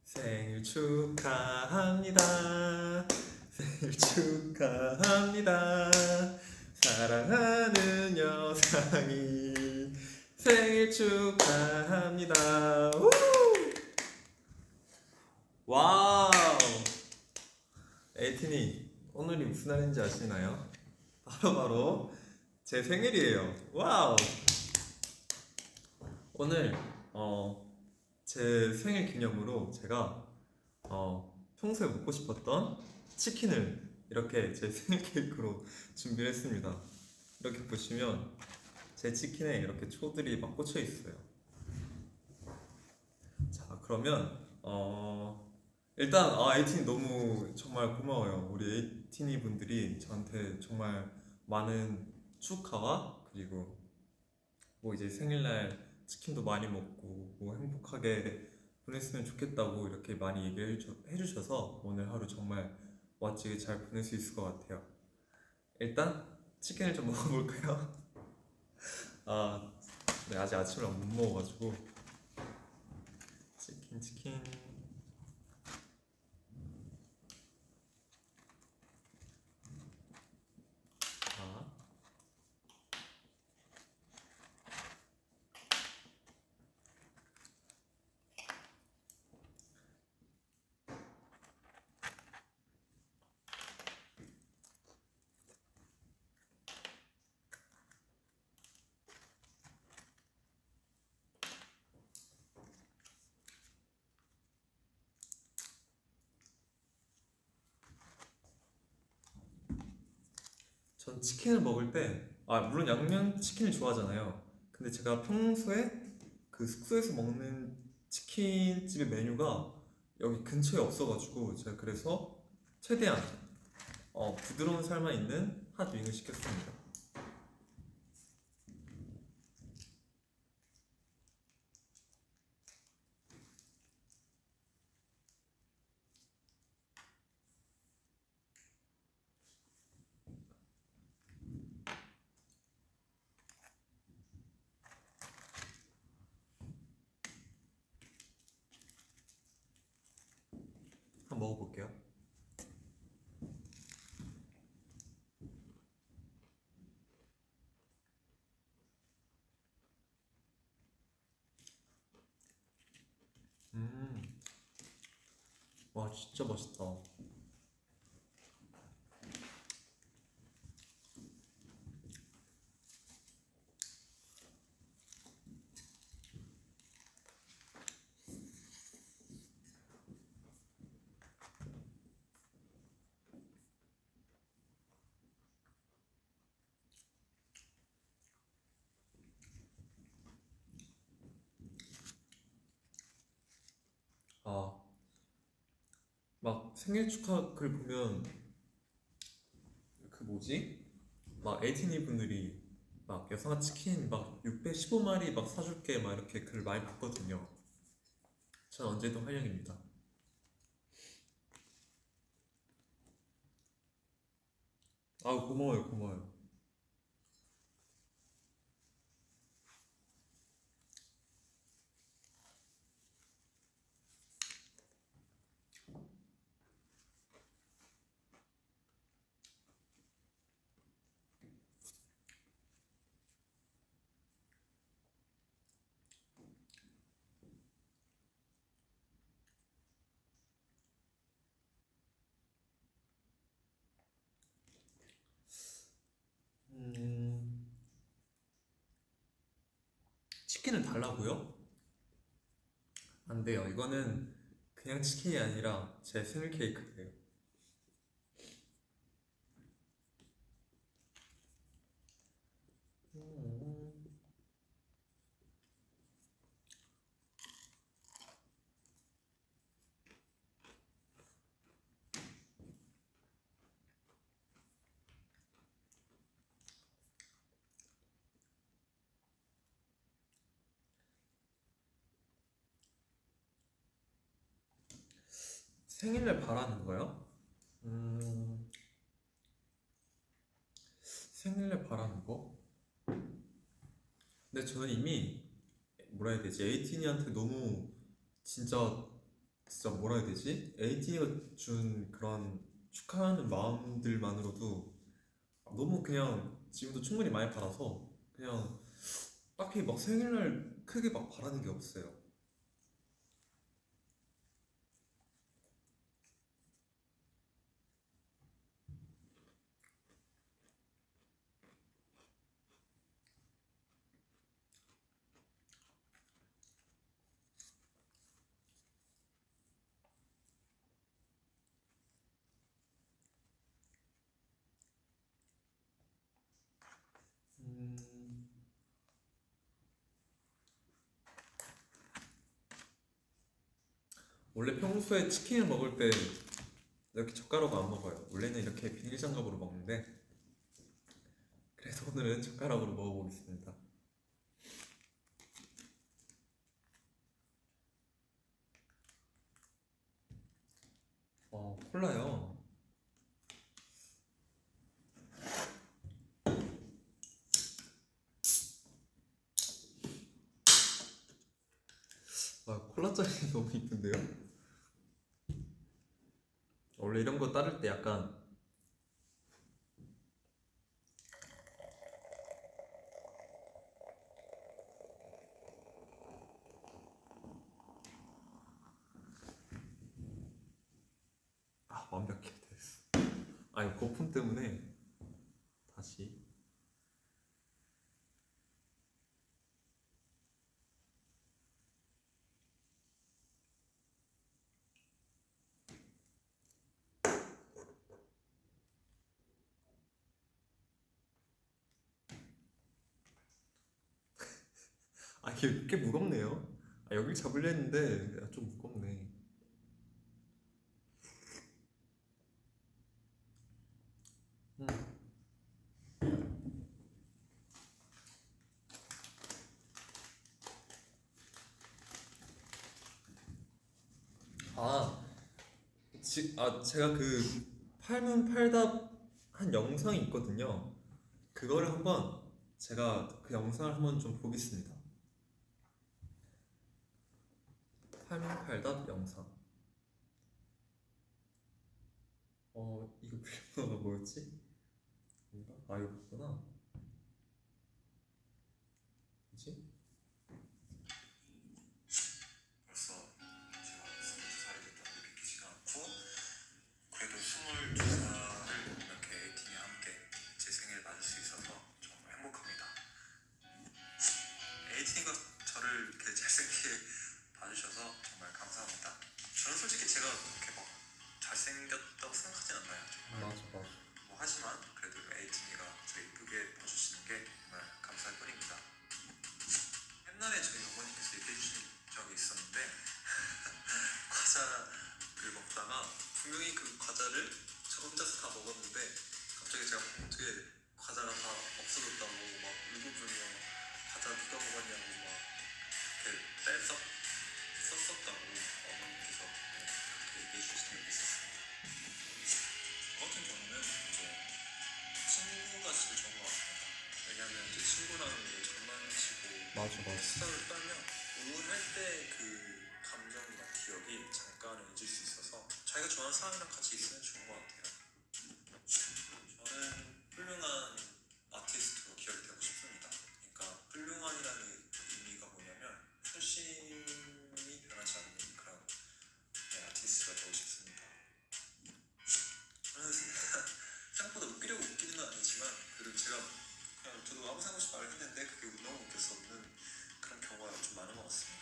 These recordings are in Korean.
생일 축하합니다. 생일 축하합니다. 사랑하는 여상이 생일 축하합니다. 우! 와우! 에이틴이 오늘이 무슨 날인지 아시나요? 바로 제 생일이에요. 와우! 오늘 제 생일 기념으로 제가 평소에 먹고 싶었던 치킨을 이렇게 제 생일 케이크로 준비를 했습니다. 이렇게 보시면 제 치킨에 이렇게 초들이 막 꽂혀 있어요. 자, 그러면 일단 에이틴이 너무 정말 고마워요. 우리 에이틴이 분들이 저한테 정말 많은 축하와 그리고 뭐 이제 생일날 치킨도 많이 먹고 뭐 행복하게 보냈으면 좋겠다고 이렇게 많이 얘기를 해주셔서 오늘 하루 정말 멋지게 잘 보낼 수 있을 것 같아요. 일단 치킨을 좀 먹어볼까요? 아, 네, 아직 아침을 못 먹어가지고 치킨. 자, 전 치킨을 먹을 때, 물론 양념치킨을 좋아하잖아요. 근데 제가 평소에 그 숙소에서 먹는 치킨집의 메뉴가 여기 근처에 없어가지고 제가 그래서 최대한 부드러운 살만 있는 핫윙을 시켰습니다. 한번 먹어볼게요. 음, 와 진짜 맛있다. 아, 막 생일 축하 글 보면 그 뭐지? 막 에이티니 분들이 막 여성아 치킨 막 615마리 막 사줄게 막 이렇게 글 많이 봤거든요. 전 언제든 환영입니다. 아, 고마워요. 음, 치킨을 달라고요? 안 돼요. 이거는 그냥 치킨이 아니라 제 생일 케이크예요. 음, 생일날 바라는 거요? 음, 생일날 바라는 거? 근데 저는 이미 뭐라 해야 되지? 에이티니한테 너무 진짜 진짜 뭐라 해야 되지? AT가 준 그런 축하하는 마음들만으로도 너무 그냥 지금도 충분히 많이 받아서 그냥 딱히 막 생일날 크게 막 바라는 게 없어요. 음, 원래 평소에 치킨을 먹을 때 이렇게 젓가락으로 안 먹어요. 원래는 이렇게 비닐장갑으로 먹는데 그래서 오늘은 젓가락으로 먹어보겠습니다. 콜라요. 콜라짜리 너무 이쁜데요? 원래 이런 거 따를 때 약간 완벽해 됐어. 이거 거품 때문에 다시. 이게 꽤 무겁네요. 여길 잡으려 했는데 좀 무겁네. 음. 아, 제가 그 팔문팔답 한 영상이 있거든요. 그거를 한번 제가 그 영상을 한번 좀 보겠습니다. 팔문팔답 영상. 이거 비밀번호가 뭐였지? 이거 맞구나. 뭐지? 벌써 제가 22살이 됐다고 믿기지가 않고 그래도 22살을 이렇게 A팀과 함께 제 생일 맞을 수 있어서 정말 행복합니다. A팀과 저를 이렇게 잘생기게 봐주셔서 정말 감사합니다. 저는 솔직히 제가 그렇게 막 잘생겼다고 생각하진 않나요? 정말. 맞아. 하지만 그래도 A팀이가 저 이쁘게 봐주시는 게 정말 감사할 뿐입니다. 옛날에 저희 어머니께서 얘기해 주신 적이 있었는데 과자를 먹다가 분명히 그 과자를 저 혼자서 다 먹었는데 갑자기 제가 봉투에 과자가 다 없어졌다고 막 울고 불며 과자 누가 먹었냐고 막 이렇게 떼서 썼었다고 어머니께서 그렇게 얘기해 주신 적이 있었습니다. 저 같은 경우는 이제 친구가 제일 좋은 것 같습니다. 왜냐하면 이제 친구랑 장난치고 수다를 떨면 우울할 때 그 감정과 기억이 잠깐은 잊을 수 있어서 자기가 좋아하는 사람이랑 같이 있으면 좋은 것 같아요. 저는 훌륭한 아티스트로 기억이 되고 싶습니다. 그러니까 훌륭한이라는 의미가 뭐냐면 초심이 변하지 않는 그런 아티스트가 되고 싶습니다. 저는 생각보다 웃기려고 웃기는 건 아니지만 그래도 제가 그냥 저도 아무 생각 없이 말을 했는데 그게 너무 웃겨서 웃는 그런 경우가 좀 많은 것 같습니다.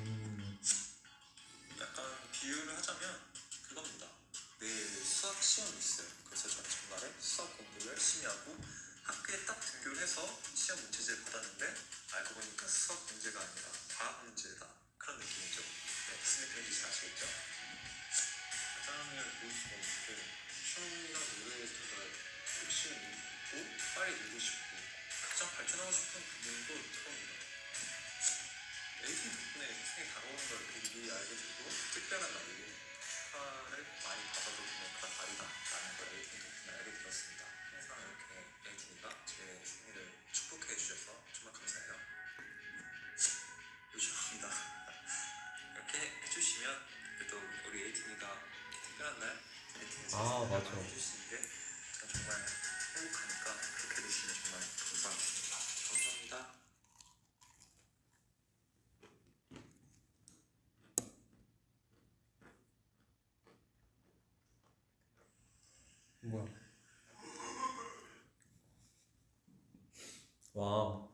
약간 비유를 하자면 그겁니다. 내일 수학 시험이 있어요. 그래서 저는 전날에 수학 공부를 열심히 하고 학교에 딱 등교를 해서 시험 문제지를 받았는데 알고 보니까 수학 문제가 아니라 과학 문제다. 그런 느낌이죠. 무슨 느낌인지 잘 아시겠죠? 가장을 볼 수가 없는데 춤이나 노래에 제가 열심히 읽고 빨리 읽고 싶고 가장 발전하고 싶은 부분도 처음입니다. 에이틴 덕분에 생이 다가오는 걸 미리 알게 되고 특별한 날이고 축하를 많이 받아도 그냥 다르다 라는 걸 에이틴 덕분에 알게 되었습니다. 항상 이렇게 에이틴이가 제 생일을 축복해 주셔서 정말 감사해요. 요즘입니다. 이렇게 해주시면 그래도 에이틴이가 특별한 날 에이틴에서 아, 맞아. 해주시는 게 제가 정말 행복하니까 그렇게 해주시면 정말 감사하겠습니다. 감사합니다. 뭐야? 와,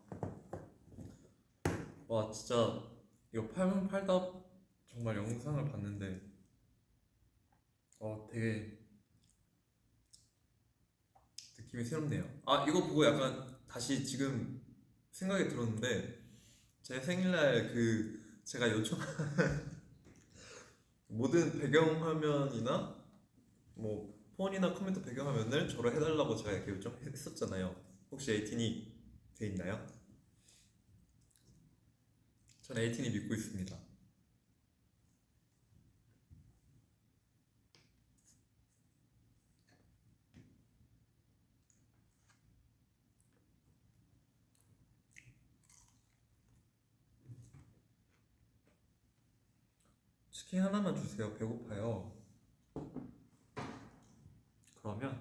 와, 진짜 이거 팔문팔답 정말 영상을 봤는데, 되게 느낌이 새롭네요. 아, 이거 보고 약간 다시 지금 생각이 들었는데, 제 생일날 제가 요청 모든 배경화면이나 뭐 폰이나 컴퓨터 배경화면을 저로 해달라고 제가 이렇게 요청했었잖아요. 혹시 에이틴이 돼 있나요? 저는 에이틴이 믿고 있습니다. 치킨 하나만 주세요. 배고파요. 그러면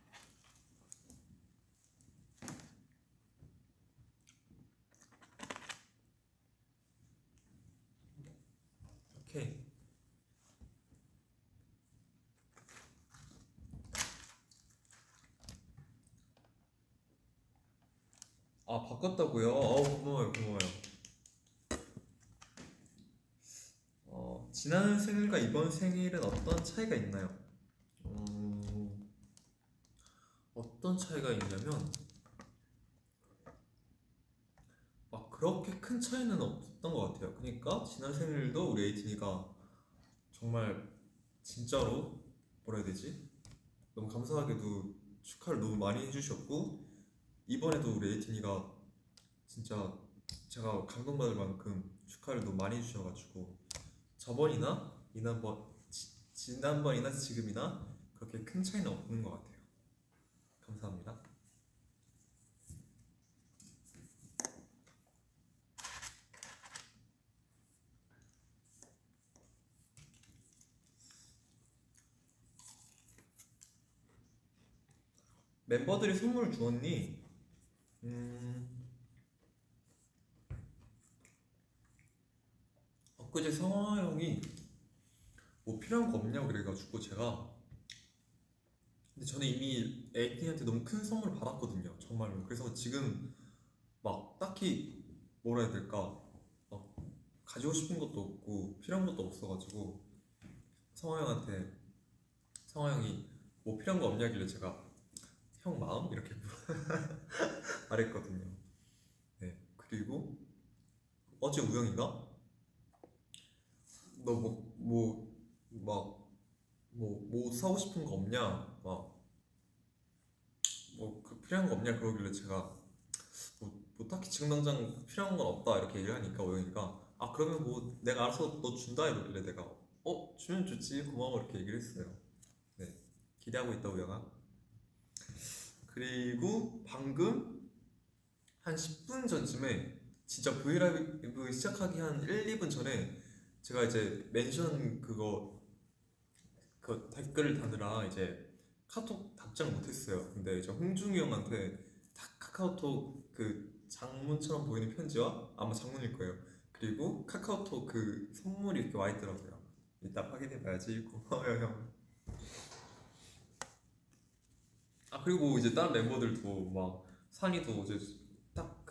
오케이. 아, 바꿨다고요? 고마워요, 고마워요. 지난 생일과 이번 생일은 어떤 차이가 있나요? 어떤 차이가 있냐면 막 그렇게 큰 차이는 없었던 것 같아요. 그러니까 지난 생일도 우리 에이틴이가 정말 진짜로 뭐라 해야 되지? 너무 감사하게도 축하를 너무 많이 해주셨고, 이번에도 우리 에이틴이가 진짜 제가 감동받을 만큼 축하를 너무 많이 해주셔가지고 저번이나 지난번이나 지금이나 그렇게 큰 차이는 없는 것 같아요. 감사합니다. 멤버들이 선물을 주었니? 엊그제 성화 형이 뭐 필요한 거 없냐고 그래가지고 제가, 근데 저는 이미 에이틴한테 너무 큰 선물을 받았거든요, 정말로. 그래서 지금 막 딱히 뭐라 해야 될까, 막 가지고 싶은 것도 없고 필요한 것도 없어가지고 성화 형한테, 성화 형이 뭐 필요한 거 없냐길래 제가 형 마음? 이렇게 말했거든요. 네. 그리고 어제 우영이가 너 뭐 사고 싶은 거 없냐? 막 뭐 필요한 거 없냐? 그러길래 제가 뭐 딱히 지금 당장 필요한 건 없다 이렇게 얘기를 하니까 우영이가 그러면 뭐 내가 알아서 너 준다 이러길래 내가 주면 좋지 고마워 이렇게 얘기를 했어요. 네. 기대하고 있다 우영아. 그리고 방금 한 10분 전쯤에 진짜 브이라이브 시작하기 한 1, 2분 전에 제가 이제 멘션 그 댓글을 다느라 이제 카톡 답장 못했어요. 근데 이제 홍중이 형한테 카카오톡 그 장문처럼 보이는 편지와 아마 장문일 거예요. 그리고 카카오톡 그 선물이 이렇게 와 있더라고요. 이따 확인해봐야지. 고마워요 형. 그리고 이제 다른 멤버들도 막 산이도 이제 딱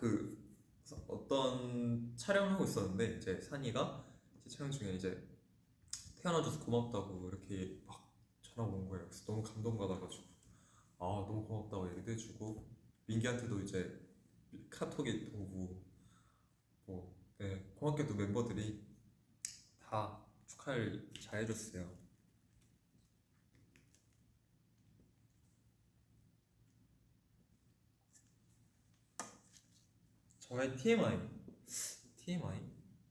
어떤 촬영을 하고 있었는데 이제 산이가 이제 촬영 중에 이제 태어나줘서 고맙다고 이렇게 막 전화가 온 거예요. 그래서 너무 감동받아가지고 너무 고맙다고 얘기도 해주고 민기한테도 이제 카톡이 오고 뭐 네, 고맙게도 멤버들이 다 축하를 잘 해줬어요. 저의 TMI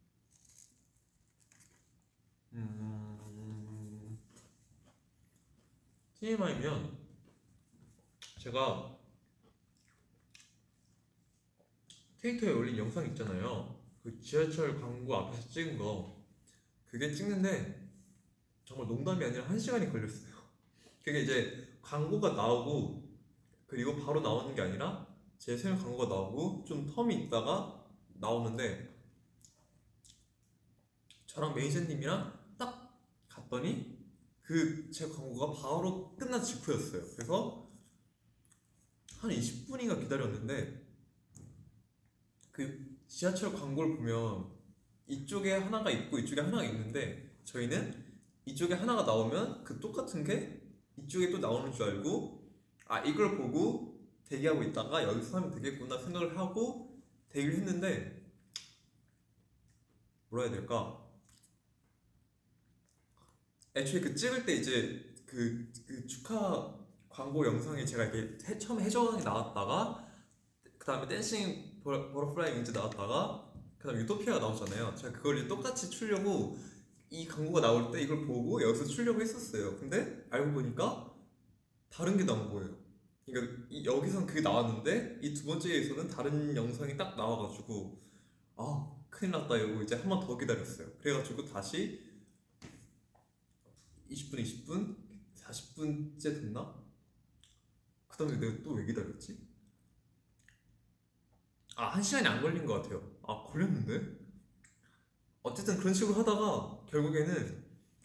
TMI면 제가 트위터에 올린 영상 있잖아요. 그 지하철 광고 앞에서 찍은 거, 그게 찍는데 정말 농담이 아니라 1시간이 걸렸어요. 그게 이제 광고가 나오고 그리고 바로 나오는 게 아니라 제 생일 광고가 나오고 좀 텀이 있다가 나오는데 저랑 매니저님이랑 딱 갔더니 그 제 광고가 바로 끝난 직후였어요. 그래서 한 20분인가 기다렸는데 그 지하철 광고를 보면 이쪽에 하나가 있고 이쪽에 하나가 있는데 저희는 이쪽에 하나가 나오면 그 똑같은 게 이쪽에 또 나오는 줄 알고 아 이걸 보고 대기하고 있다가 여기서 하면 되겠구나 생각을 하고 대기를 했는데 뭐라 해야 될까? 애초에 그 찍을 때 이제 그 축하 광고 영상에 제가 이렇게 처음에 해적왕이 나왔다가 그 다음에 댄싱 버터플라이 윙즈 나왔다가 그 다음에 유토피아가 나오잖아요. 제가 그걸 이제 똑같이 추려고 이 광고가 나올 때 이걸 보고 여기서 추려고 했었어요. 근데 알고 보니까 다른 게 나온 거예요. 그러니까 여기선 그게 나왔는데 이 두 번째에서는 다른 영상이 딱 나와가지고 아 큰일 났다 이러고 이제 한 번 더 기다렸어요. 그래가지고 다시 20분, 20분, 40분째 됐나? 그 다음에 내가 또 왜 기다렸지? 아, 1시간이 안 걸린 것 같아요. 아, 걸렸는데? 어쨌든 그런 식으로 하다가 결국에는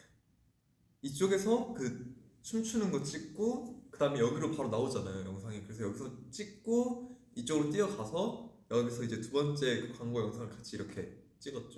이쪽에서 그 춤추는 거 찍고 그 다음에 여기로 바로 나오잖아요, 영상이. 그래서 여기서 찍고 이쪽으로 뛰어가서 여기서 이제 두 번째 그 광고 영상을 같이 이렇게 찍었죠.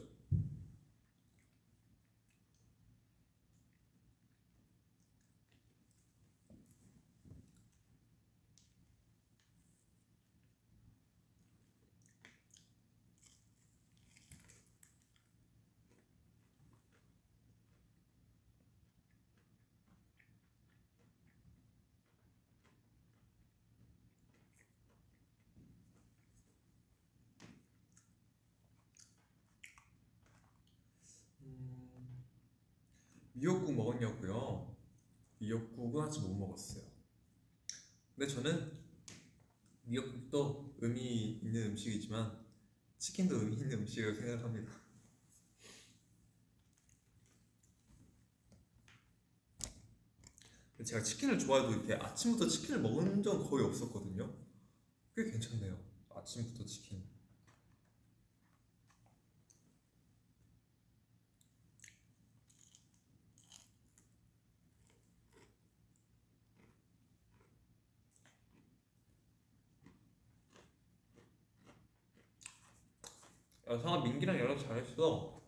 미역국 먹었냐고요? 미역국은 아직 못 먹었어요. 근데 저는 미역국도 의미 있는 음식이지만 치킨도 의미 있는 음식이라고 생각합니다. 제가 치킨을 좋아해도 이렇게 아침부터 치킨을 먹은 적은 거의 없었거든요. 꽤 괜찮네요. 아침부터 치킨. 야, 상아 민기랑 연락 잘했어.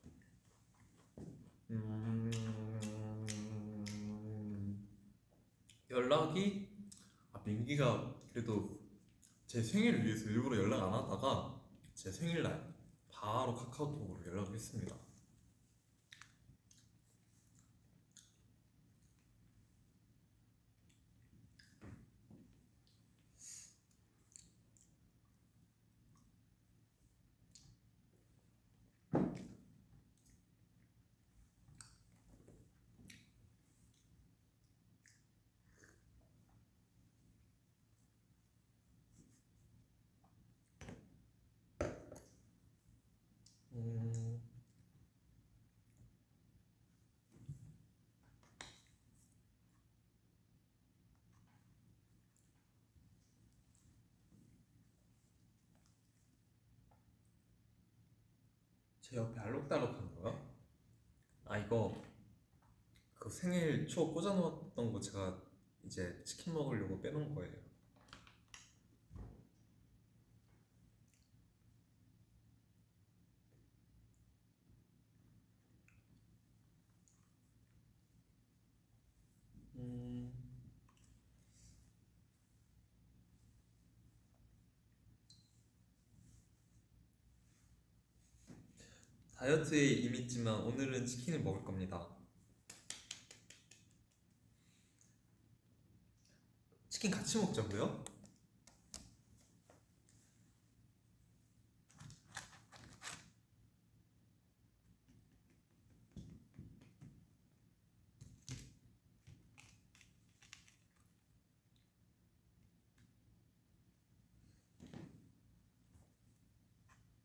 음... 연락이 민기가 그래도 제 생일을 위해서 일부러 연락 안 하다가 제 생일날 바로 카카오톡으로 연락을 했습니다. 음... 제 옆에 알록달록한 거야? 아 이거 그 생일 초 꽂아놓았던 거 제가 이제 치킨 먹으려고 빼놓은 거예요. 음... 다이어트에 임했지만 오늘은 치킨을 먹을 겁니다. 치킨 같이 먹자고요?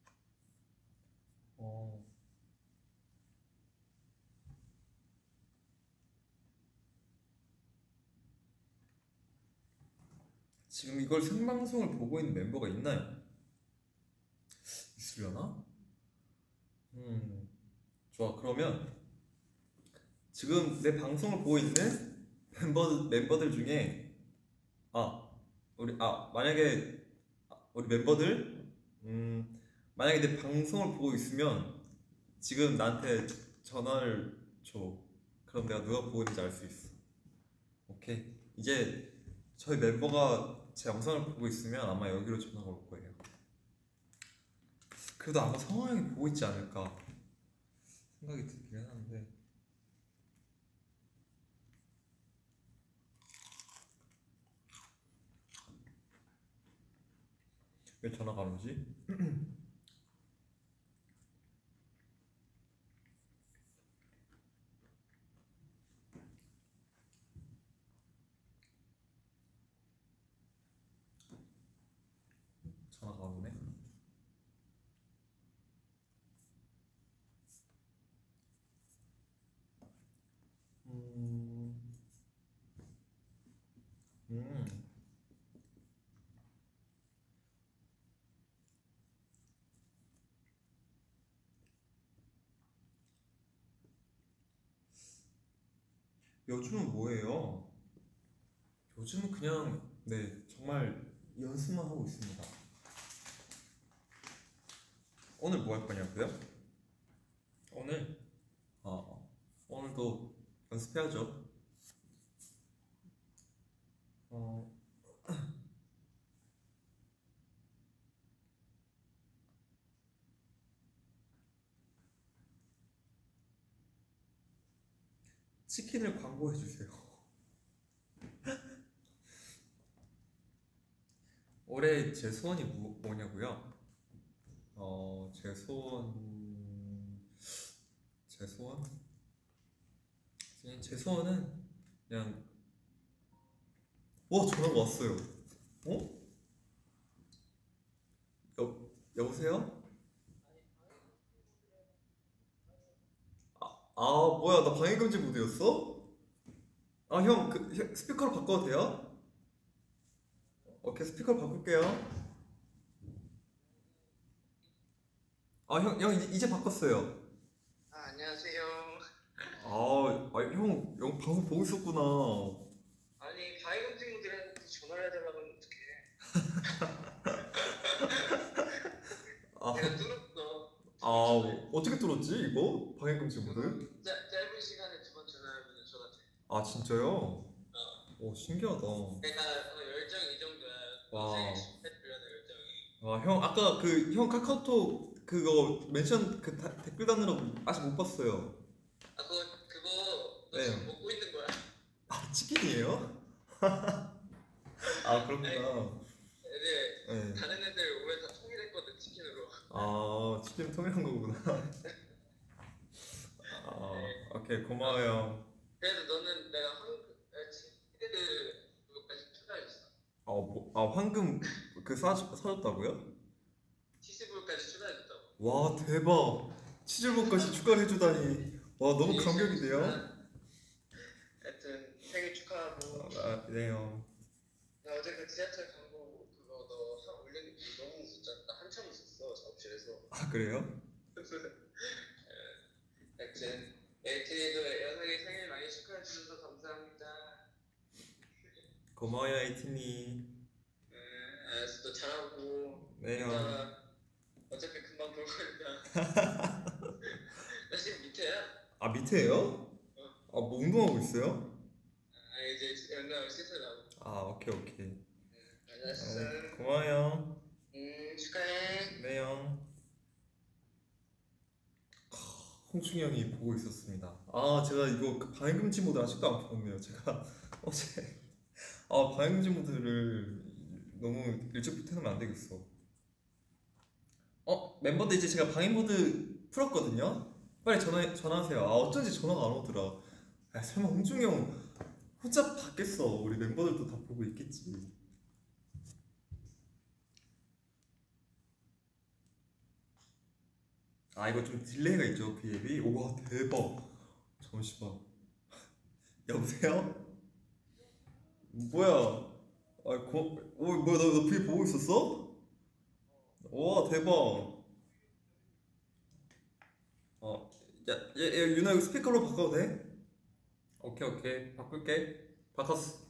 어... 지금 이걸 생방송을 보고 있는 멤버가 있나요? 있으려나? 좋아. 그러면 지금 내 방송을 보고 있는 멤버들 중에 만약에 우리 멤버들 만약에 내 방송을 보고 있으면 지금 나한테 전화를 줘. 그럼 내가 누가 보고 있는지 알 수 있어. 오케이. 이제 저희 멤버가 제 영상을 보고 있으면 아마 여기로 전화가 올 거예요. 그래도 아마 성호 형이 보고 있지 않을까 생각이 들긴 하는데. 왜 전화가 안 오지? 전화가 안 오네. 음, 음. 요즘은 뭐예요? 요즘은 그냥 네 정말 연습만 하고 있습니다. 오늘 뭐 할 거냐고요? 오늘 오늘도 연습해야죠. 어, 치킨을 광고해 주세요. 올해 제 소원이 뭐냐고요? 제 소원? 제 소원은 그냥 전화가 왔어요. 어? 여보세요? 뭐야, 나 방해금지 모드였어? 형, 스피커로 바꿔도 돼요? 오케이, 스피커로 바꿀게요. 형, 이제 바꿨어요. 안녕하세요. 형 방송 보고 있었구나. 아니 가해금 친구들한테 전화를 해달라고 하면 아, 어떡해. 내가 뚫었어. 어떻게 뚫었지, 이거? 방해금지 모드? 짧은 시간에 두 번 전화하면 전화 돼. 진짜요? 오, 신기하다. 내가 열정이 이 정도야. 와. 생일 축하해주려는 열정이. 형, 아까 형 카카오톡 그거 멘션 댓글 다느라고 아직 못 봤어요. 그거 너 네. 지금 먹고 있는 거야. 치킨이에요? 그렇구나. 네. 다른 애들 오면 다 통일했거든 치킨으로. 치킨 통일한 거구나. 네. 오케이, 고마워요. 그래도 너는 내가 치즈를 그것까지 추가해줬어. 황금 사줬다고요? 치즈볼까지 추가해줬다고. 와, 대박. 치즈볼까지 추가를 해주다니. 와, 너무 감격이네요. 하여튼 생일 축하하고. 네, 형. 나 어제 그 지하철 광고 그거 너 올린 거 너무 웃었잖아. 나 한참 웃었어 작업실에서. 그래요? 하여튼 에이티도 연상이 생일 많이 축하해 주셔서 감사합니다. 고마워요, 에이티니. 알았어. 너 잘하고. 네, 형. 나 어차피 금방 볼 거니까. 나 지금 밑에야. 밑에요? 뭐 운동하고 있어요? 이제 연락을 씻으라고. 오케이. 알았어. 고마워요. 축하해. 네, 형. 홍충이 형이 보고 있었습니다. 제가 이거 방해금지 모드 아직도 안 풀었네요. 제가 어제 방해금지 모드를 너무 일찍부터 해놓으면 안 되겠어. 멤버들 이제 제가 방해 모드 풀었거든요. 빨리 전화하세요. 어쩐지 전화가 안 오더라. 설마 홍충이 형 혼자 받겠어. 우리 멤버들도 다 보고 있겠지. 이거 좀 딜레이가 있죠, V앱이. 와, 대박. 잠시만. 여보세요? 뭐야? 뭐야, 너 V 보고 있었어? 와, 대박. 어, 야, 윤아, 이거 스피커로 바꿔도 돼? 오케이, 오케이. 바꿀게. 바꿨어.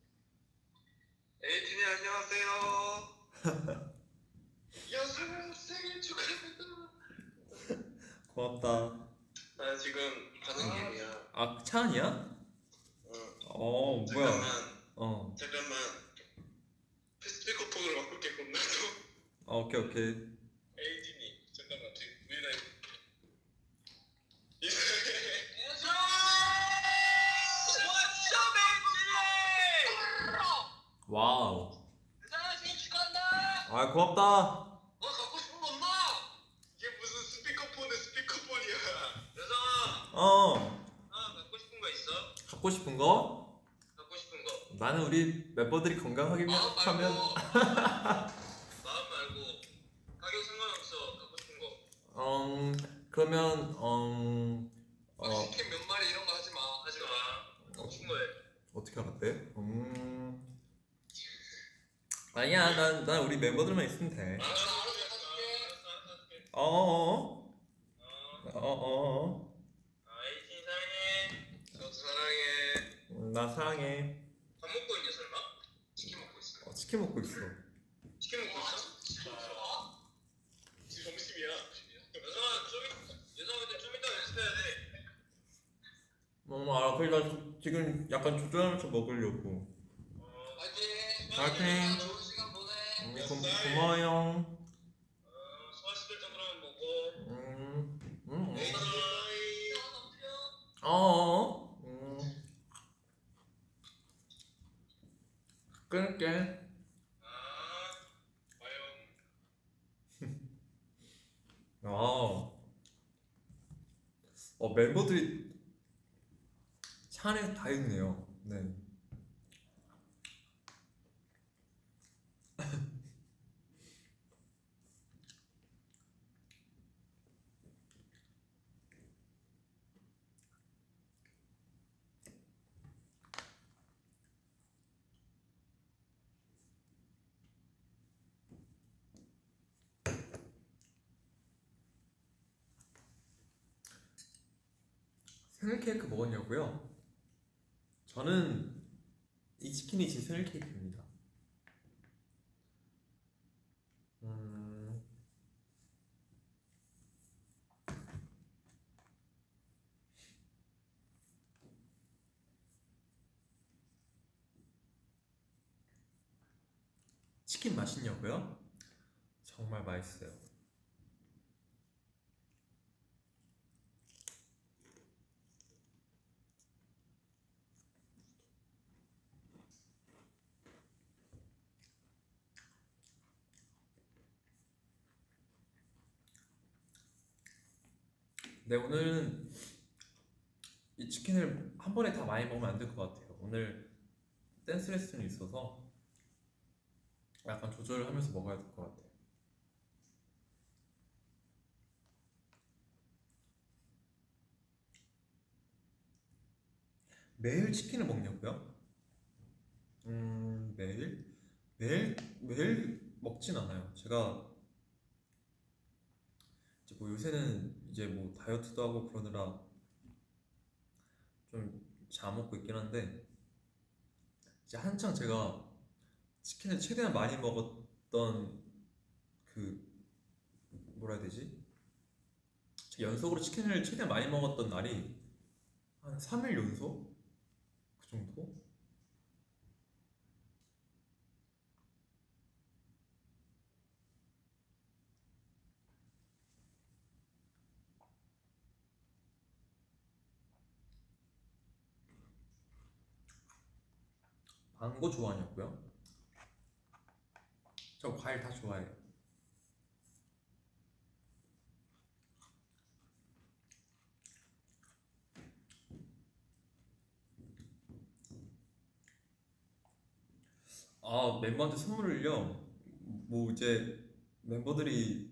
에이틴이 안녕하세요. 여성 생일 축하합니다. 고맙다. 나 지금 가는 길이야. 아, 차은이야? 응. 뭐야. 잠깐만. 잠깐만. 스피커폰으로 바꿀게 그럼 나도. 오케이, 오케이. 에이틴이 잠깐만 지금 우리가 와우. 유정아 생일 축하한다. 아, 고맙다. 뭐 갖고 싶은 거 없나? 이게 무슨 스피커폰에 스피커폰이야. 유정아. 갖고 싶은 거 있어? 갖고 싶은 거? 갖고 싶은 거. 나는 우리 멤버들이 건강하기만 마음 하면. 말고. 마음 말고. 가격 상관없어. 갖고 싶은 거. 그러면, 치킨 몇 마리 이런 거 하지 마. 하지 마. 갖고 싶은 거 해. 어떻게 알았대? 아니야, 난 우리 멤버들만 있으면 돼. 알았어 사줄게. 어어어. 어어어. 에이틴 사랑해. 저도 사랑해. 나 사랑해. 밥 먹고 있냐 설마? 치킨 먹고 있어. 치킨 먹고 있어. 치킨 먹고 있어? 지금 점심이야. 예성아 근데 좀 이따 연습해야 돼. 알아. 그래, 나 지금 약간 조절하면서 먹으려고. 파이팅. 좋은 시간 보내. 고마워요. 소화시킬 때 그러면 먹어. 에이티. 에이티. 어어어. 끊을게. 과연. 멤버들이 차 안에 다 있네요. 네. 생일 케이크 먹었냐고요? 저는 이 치킨이 제 생일 케이크입니다. 치킨 맛있냐고요? 정말 맛있어요. 네, 오늘은 이 치킨을 한 번에 다 많이 먹으면 안 될 것 같아요. 오늘 댄스 레슨이 있어서 약간 조절을 하면서 먹어야 될 것 같아요. 매일 치킨을 먹냐고요? 매일 먹진 않아요. 제가 이제 뭐 요새는 이제 뭐 다이어트도 하고 그러느라 좀 잘 안 먹고 있긴 한데, 이제 한창 제가 치킨을 최대한 많이 먹었던 그 뭐라 해야 되지? 연속으로 치킨을 최대한 많이 먹었던 날이 한 3일 연속? 그 정도? 망고 좋아하냐고요? 저 과일 다 좋아해요. 멤버한테 선물을요? 뭐 이제 멤버들이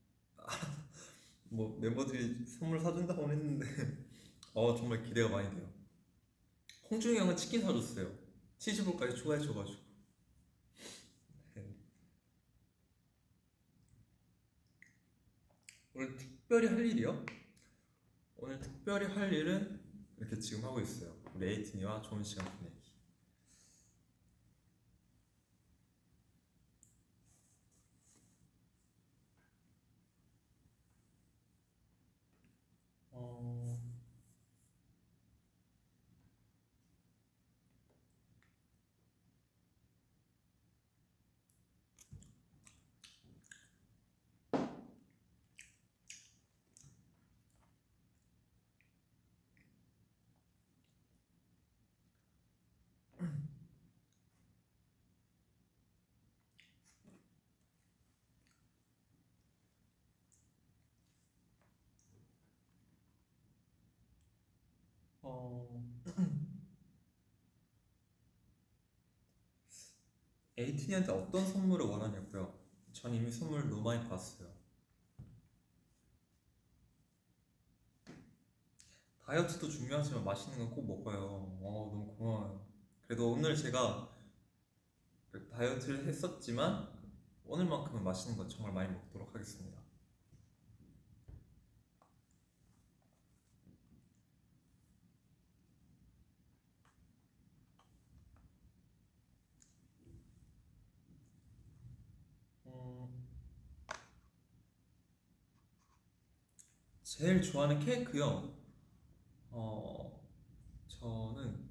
멤버들이 선물 사준다고 했는데 정말 기대가 많이 돼요. 홍중이 형은 치킨 사줬어요. 치즈볼까지 추가해줘가지고. 오늘 특별히 할 일이요? 오늘 특별히 할 일은 이렇게 지금 하고 있어요. 우리 에이틴이와 좋은 시간 보내기. 어... 어... 에이틴이한테 어떤 선물을 원하냐고요? 전 이미 선물 너무 많이 받았어요. 다이어트도 중요하지만 맛있는 건 꼭 먹어요. 너무 고마워요. 그래도 오늘 제가 다이어트를 했었지만 오늘만큼은 맛있는 거 정말 많이 먹도록 하겠습니다. 음, 제일 좋아하는 케이크요? 저는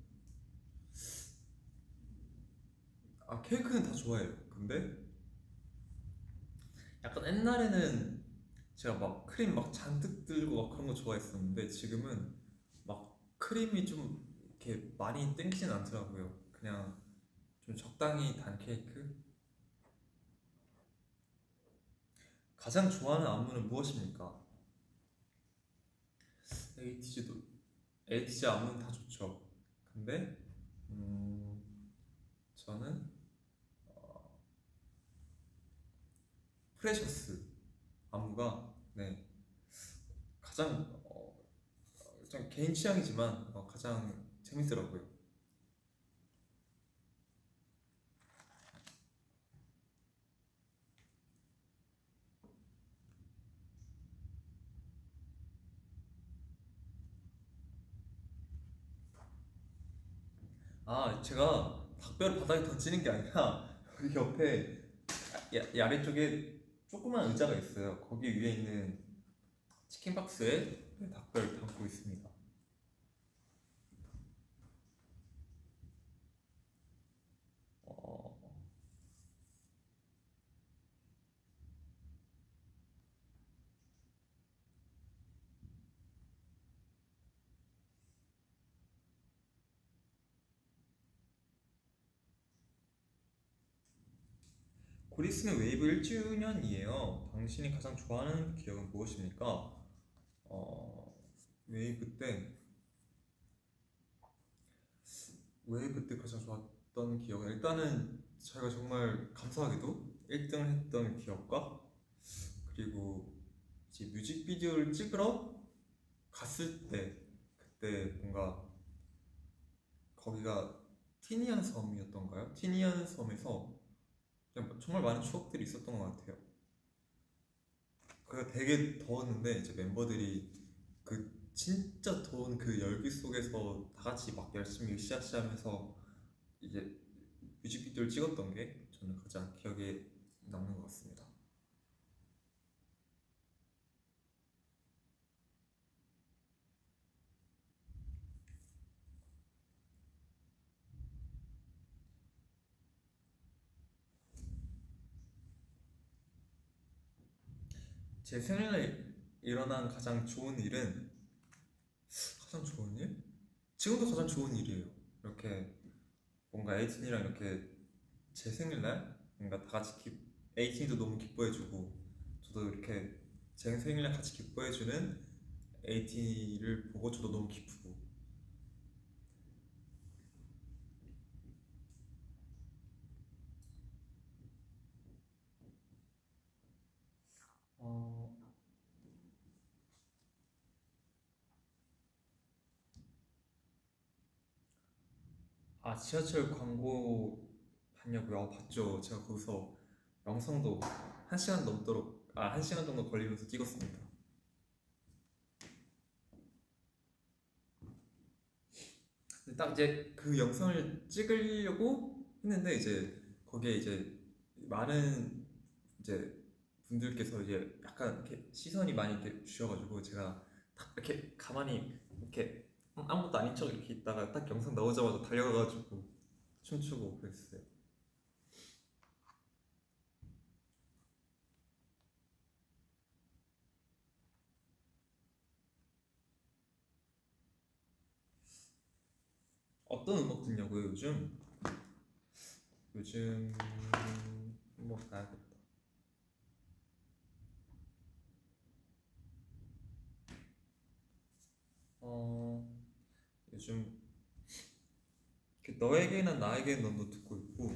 케이크는 다 좋아해요. 근데 약간 옛날에는 제가 막 크림 막 잔뜩 들고 막 그런 거 좋아했었는데 지금은 막 크림이 좀 이렇게 많이 땡기진 않더라고요. 그냥 좀 적당히 단 케이크? 가장 좋아하는 안무는 무엇입니까? 에이티즈도 에이티즈 안무는 다 좋죠. 근데 저는 프레셔스 안무가 네 가장 좀 개인 취향이지만 가장 재밌더라고요. 제가 닭뼈를 바닥에 던지는 게 아니라 여기 옆에 아래쪽에 조그만 의자가 있어요. 거기 위에 있는 치킨 박스에 닭뼈를 담고 있습니다. 어, 곧 있으면 웨이브 1주년이에요. 당신이 가장 좋아하는 기억은 무엇입니까? 웨이브 때 웨이브 때 가장 좋았던 기억은 일단은 제가 정말 감사하게도 1등을 했던 기억과 그리고 이제 뮤직비디오를 찍으러 갔을 때 그때 뭔가 거기가 티니안 섬이었던가요? 티니안 섬에서 그냥 정말 많은 추억들이 있었던 것 같아요. 그가 되게 더웠는데 이제 멤버들이 그 진짜 더운 그 열기 속에서 다 같이 막 열심히 으쌰으쌰하면서 이제 뮤직비디오를 찍었던 게 저는 가장 기억에 남는 것 같습니다. 제 생일에 일어난 가장 좋은 일은 가장 좋은 일? 지금도 가장 좋은 일이에요. 이렇게 뭔가 에이틴이랑 이렇게 제 생일날 뭔가 다 같이 에이틴도 너무 기뻐해주고 저도 이렇게 제 생일날 같이 기뻐해주는 에이틴을 보고 저도 너무 기쁘고 어... 지하철 광고 봤냐고요? 봤죠. 제가 거기서 영상도 1시간 정도 걸리면서 찍었습니다. 딱 이제 그 영상을 찍으려고 했는데 이제 거기에 이제 많은 이제 분들께서 이제 약간 이렇게 시선이 많이 이렇게 주셔가지고 제가 딱 이렇게 가만히 이렇게 아무것도 아닌 척 이렇게 있다가 딱 영상 나오자마자 달려가가지고 춤추고 그랬어요. 어떤 음악 듣냐고요 요즘? 요즘 뭐 가야겠다. 어 요즘 너에게는 나에게는 넌도 듣고 있고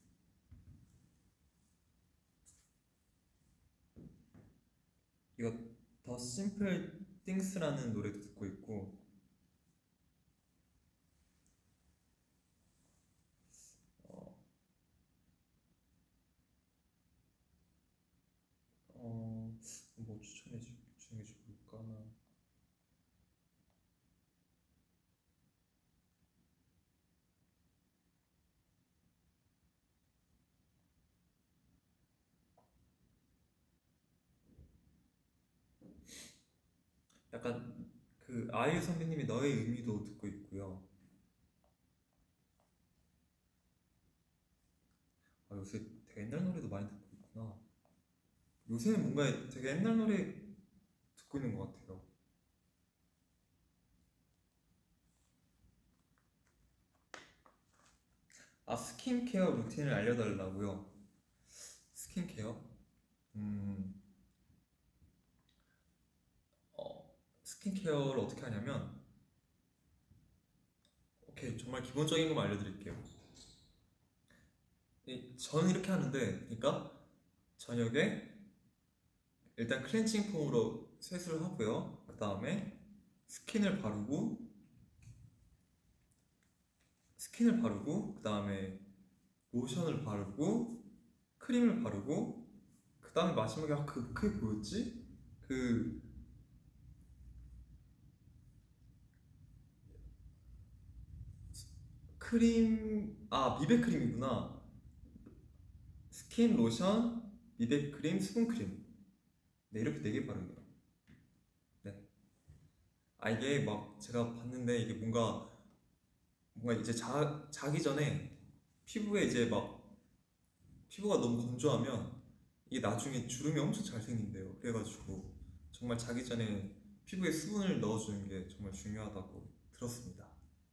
이거 더 심플 띵스라는 노래도 듣고 있고 어, 뭐 추천해 줄까? 약간 그 아이유 선배님이 너의 의미도 듣고 있고요. 아, 요새 되게 옛날 노래도 많이 듣고 있구나. 요새는 뭔가 되게 옛날 노래 듣고 있는 것 같아요. 아, 스킨케어 루틴을 알려달라고요? 스킨케어? 음, 스킨케어를 어떻게 하냐면, 오케이, 정말 기본적인 것만 알려드릴게요. 저는 이렇게 하는데, 그러니까 저녁에 일단 클렌징 폼으로 세수를 하고요. 그 다음에 스킨을 바르고, 그 다음에 로션을 바르고, 크림을 바르고, 그 다음에 마지막에 그게 뭐였지? 그 미백 크림이구나. 스킨, 로션, 미백 크림, 수분 크림. 네, 이렇게 4개 바르네요. 네. 아, 이게 막 제가 봤는데 이게 뭔가 이제 자기 전에 피부에 이제 막 피부가 너무 건조하면 이게 나중에 주름이 엄청 잘 생긴대요. 그래가지고 정말 자기 전에 피부에 수분을 넣어주는 게 정말 중요하다고 들었습니다.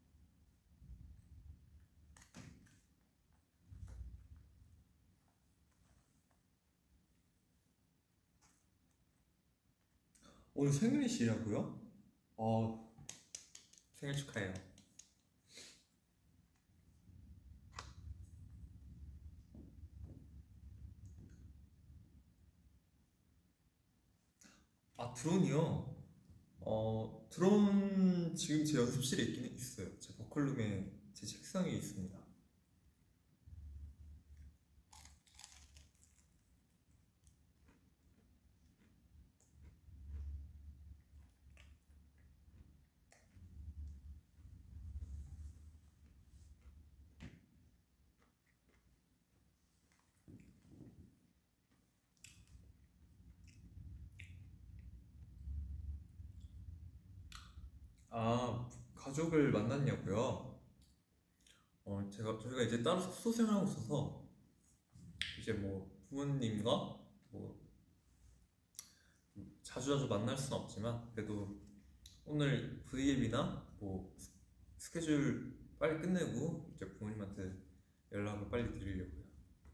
오늘 생일이시라고요? 어, 생일 축하해요. 아, 드론이요? 드론 지금 제 연습실에 있긴 있어요. 제 버클룸에 제 책상에 있습니다. 아, 가족을 만났냐고요? 저희가 이제 따로 숙소 생활하고 있어서 이제 뭐 부모님과 뭐 자주자주 만날 수는 없지만 그래도 오늘 V앱이나 뭐 스케줄 빨리 끝내고 이제 부모님한테 연락을 빨리 드리려고요.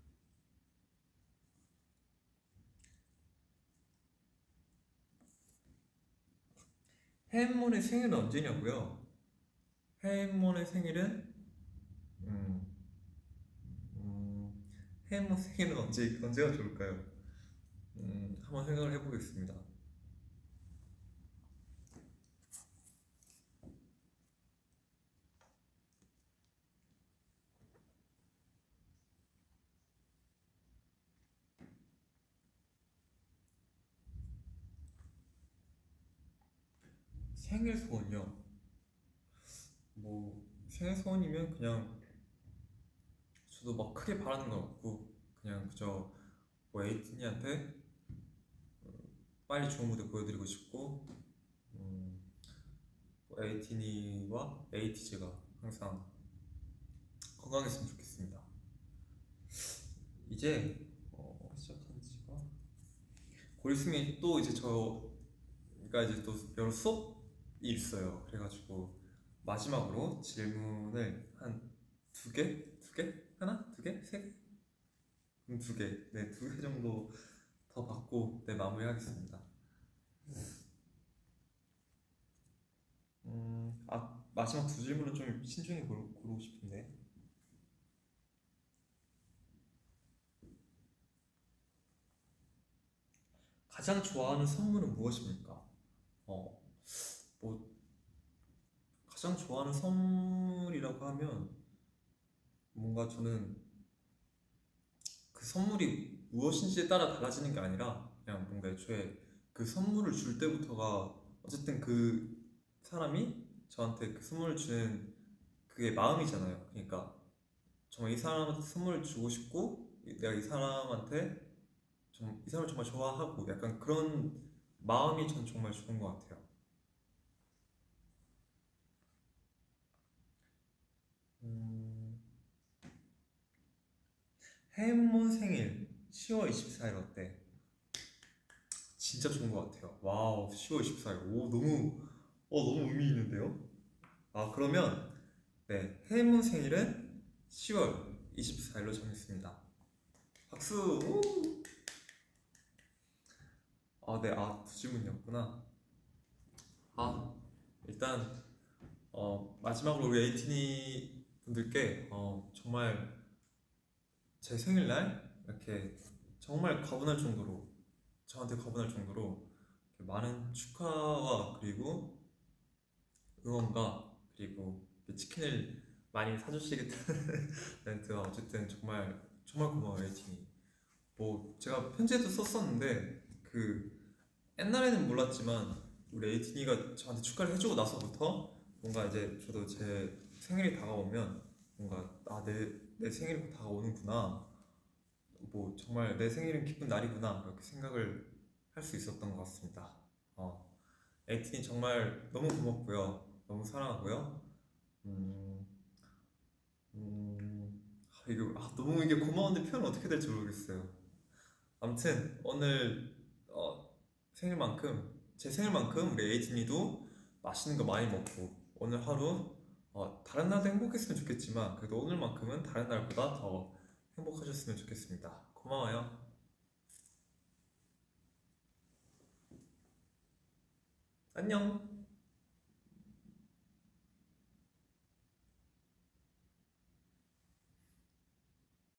햄몬의 생일은 언제냐고요? 햄몬의 생일은 음, 햄몬 생일은 언제가 좋을까요? 한번 생각을 해보겠습니다. 생일 소원요? 뭐 생일 소원이면 그냥 저도 막 크게 바라는 건 없고 그냥 그저 뭐 에이틴이한테 빨리 좋은 무대 보여드리고 싶고 뭐 에이틴이와 에이티즈가 항상 건강했으면 좋겠습니다. 이제 시작한 지가 곧 있으면 또 이제 저가 이제 또 여러 수업이 있어요. 그래가지고 마지막으로 질문을 한 두 개? 두 개? 하나? 두 개? 세 개? 두 개. 네, 두 개 정도 더 받고 네, 마무리하겠습니다. 마지막 두 질문은 좀 신중히 고르고 싶은데 가장 좋아하는 선물은 무엇입니까? 뭐 가장 좋아하는 선물이라고 하면 뭔가 저는 그 선물이 무엇인지에 따라 달라지는 게 아니라 그냥 뭔가 애초에 그 선물을 줄 때부터가 어쨌든 그 사람이 저한테 그 선물을 주는 그게 마음이잖아요. 그러니까 정말 이 사람한테 선물을 주고 싶고 내가 이 사람한테 이 사람을 정말 좋아하고 약간 그런 마음이 전 정말 좋은 것 같아요. 혜몬 생일 10월 24일 어때? 진짜 좋은 것 같아요. 와우, 10월 24일. 오, 너무 의미 있는데요? 그러면 네, 혜몬 생일은 10월 24일로 정했습니다. 박수! 네, 두 질문이었구나. 일단 마지막으로 우리 에이티니 분들께 정말 제 생일날 이렇게 정말 과분할 정도로 저한테 과분할 정도로 많은 축하와 그리고 응원과 그리고 치킨을 많이 사주시겠다는 멘트가 어쨌든 정말 고마워요 에이티니. 뭐 제가 편지에도 썼었는데 그 옛날에는 몰랐지만 우리 에이티니가 저한테 축하를 해주고 나서부터 뭔가 이제 저도 제 생일이 다가오면 뭔가 내 생일이 다가오는구나, 뭐 정말 내 생일은 기쁜 날이구나 이렇게 생각을 할 수 있었던 것 같습니다. 에이틴이 정말 너무 고맙고요, 너무 사랑하고요. 너무 이게 고마운데 표현 어떻게 될지 모르겠어요. 아무튼 오늘 제 생일만큼 우리 에이틴이도 맛있는 거 많이 먹고 오늘 하루 다른 날도 행복했으면 좋겠지만 그래도 오늘만큼은 다른 날보다 더 행복하셨으면 좋겠습니다. 고마워요. 안녕.